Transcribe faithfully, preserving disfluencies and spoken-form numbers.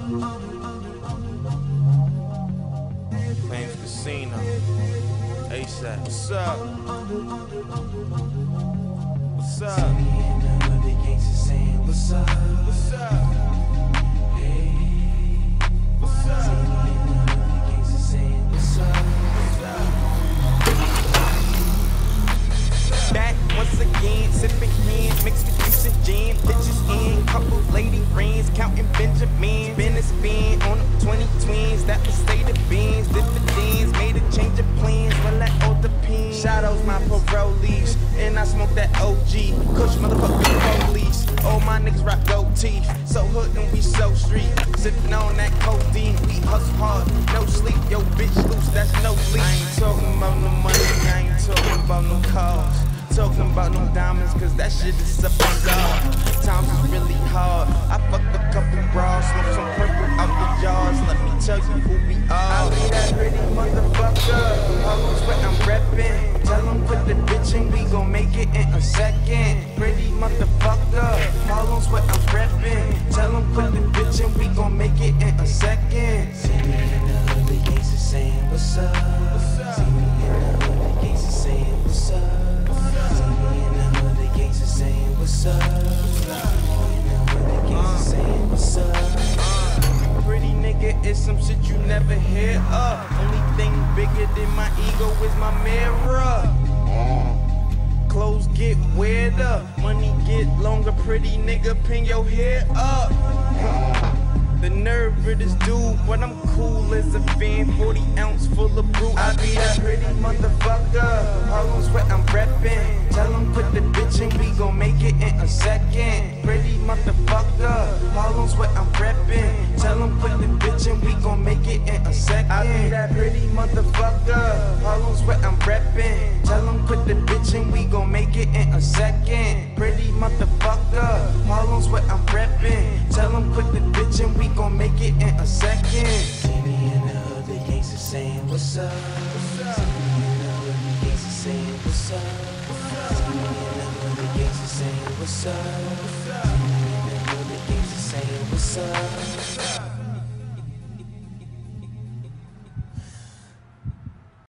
Flames Casino. ASAP. What's up? What's up? See me in the hood, the gangsters saying, what's up? What's up? Hey. What's up? See me in the hood, the gangsters saying, what's up? Back once again, sipping hand, mixed with juice and jam. Bitches in, couple lady friends, counting Benjamins. Been a spin on them twenty twins, that was state of beans. Dividends, made a change of plans, well that all depends. Shadows my parolees, and I smoke that O G. Kush motherfucking police, all my niggas rock gold teeth. So hood and we so street, sipping on that codeine. We hustle hard, no sleep, yo bitch loose, that's no leak. I ain't talking about no money, I ain't talking about no cars. Talking about no diamonds, cause that shit is up on God. Times is really hard. I fuck a couple bras, smoke some purple out the jars. Let me tell you who we are. I be that pretty motherfucker. Always where I'm reppin'. Tell them put the bitch in, we gon' make it in a second. Pretty motherfucker. Harlem's where I'm reppin'. Tell them put the bitch in, we gon' make it in a second. See me in the hood, the gangsters saying, what's up? What's up? See me in the hood, the gangsters saying, what's up? See me in the hood, the gangsters saying, what's up? What's up? Pretty nigga is some shit you never hear of. Only thing bigger than my ego is my mirror. Clothes get weirder, money get longer. Pretty nigga, pin your hair up. The nerve of this dude, but I'm cool as a fan. forty ounce full of brew. I be that pretty motherfucker. Harlem's where I'm reppin'. Tell them put the bitch in, we gon' make it in a second. Pretty motherfucker. Harlem's where I'm reppin'. Tell them put the bitch in, we gon' make it in a second. I be that pretty motherfucker. Harlem's where I'm reppin'. Tell them put the bitch in, we gon' make it in a second. Pretty motherfucker. Harlem's where I'm reppin'. Tell them put the bitch in, we gon' make it in a second. See me in the hood, the gangsters saying, what's up? What's up? See me in the hood, the gangsters saying, what's up? See me in the hood, the gangsters saying, what's up? See me in the hood, the gangsters saying, what's up?